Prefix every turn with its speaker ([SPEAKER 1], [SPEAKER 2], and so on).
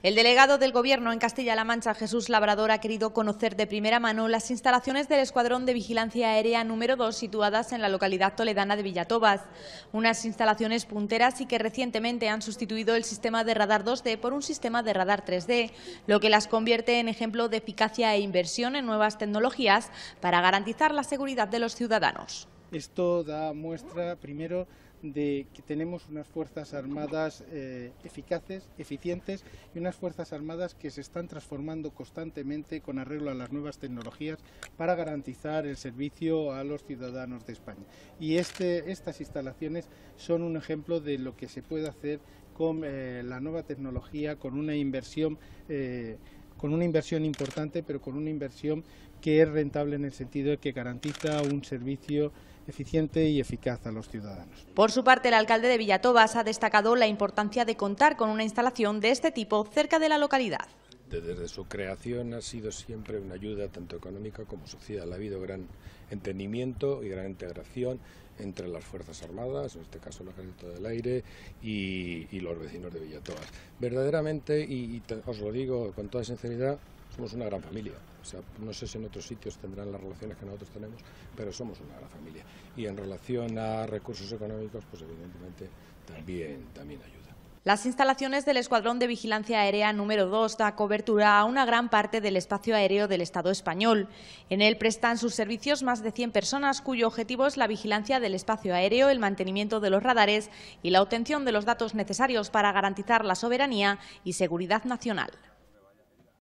[SPEAKER 1] El delegado del Gobierno en Castilla-La Mancha, Jesús Labrador, ha querido conocer de primera mano las instalaciones del Escuadrón de Vigilancia Aérea número 2 situadas en la localidad toledana de Villatobas. Unas instalaciones punteras y que recientemente han sustituido el sistema de radar 2D por un sistema de radar 3D, lo que las convierte en ejemplo de eficacia e inversión en nuevas tecnologías para garantizar la seguridad de los ciudadanos.
[SPEAKER 2] Esto da muestra, primero, de que tenemos unas Fuerzas Armadas eficaces, eficientes y unas Fuerzas Armadas que se están transformando constantemente con arreglo a las nuevas tecnologías para garantizar el servicio a los ciudadanos de España. Y estas instalaciones son un ejemplo de lo que se puede hacer con la nueva tecnología, con una inversión importante, pero con una inversión que es rentable en el sentido de que garantiza un servicio eficiente y eficaz a los ciudadanos.
[SPEAKER 1] Por su parte, el alcalde de Villatobas ha destacado la importancia de contar con una instalación de este tipo cerca de la localidad.
[SPEAKER 3] Desde su creación ha sido siempre una ayuda tanto económica como social. Ha habido gran entendimiento y gran integración entre las Fuerzas Armadas, en este caso el Ejército del Aire y los vecinos de Villatobas. Verdaderamente, y os lo digo con toda sinceridad, somos una gran familia. O sea, no sé si en otros sitios tendrán las relaciones que nosotros tenemos, pero somos una gran familia. Y en relación a recursos económicos, pues evidentemente también ayuda.
[SPEAKER 1] Las instalaciones del Escuadrón de Vigilancia Aérea número 2 da cobertura a una gran parte del espacio aéreo del Estado español. En él prestan sus servicios más de 100 personas, cuyo objetivo es la vigilancia del espacio aéreo, el mantenimiento de los radares y la obtención de los datos necesarios para garantizar la soberanía y seguridad nacional.